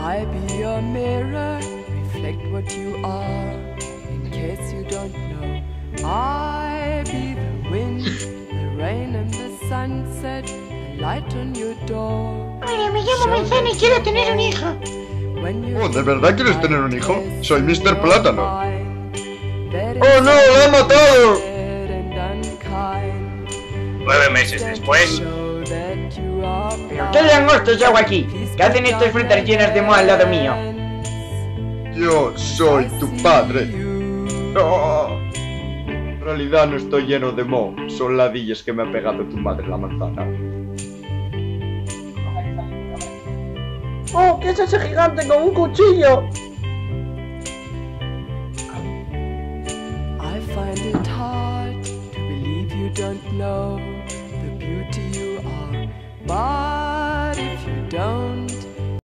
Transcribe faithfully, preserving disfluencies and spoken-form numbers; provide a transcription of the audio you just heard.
I be your mirror, reflect what you are. In case you don't know, I be the wind, the rain and the sunset, the light on your door. Hola, me llamo Manzana y quiero tener un hijo. Oh, ¿de verdad quieres tener un hijo? Soy mister Plátano. ¡Oh no, lo he matado! Nueve meses después. ¿Pero qué langostos hago aquí? ¿Qué hacen estas frutas llenas de moho al lado mío? Yo soy tu padre. No. En realidad no estoy lleno de moho. Son ladillas que me ha pegado tu madre la manzana. ¡Oh! ¿Qué es ese gigante con un cuchillo? I find it hard to believe you don't know the beauty you are.